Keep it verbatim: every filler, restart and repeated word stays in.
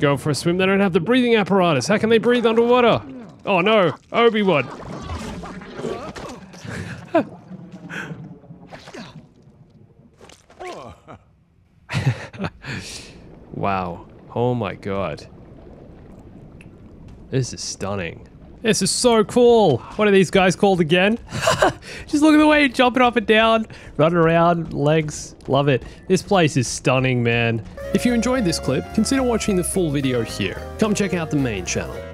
Go for a swim, they don't have the breathing apparatus. How can they breathe underwater? Oh no, Obi-Wan. Wow. Oh my god. This is stunning. This is so cool. What are these guys called again? Just look at the way you're jumping up and down, running around, legs. Love it. This place is stunning, man. If you enjoyed this clip, consider watching the full video here. Come check out the main channel.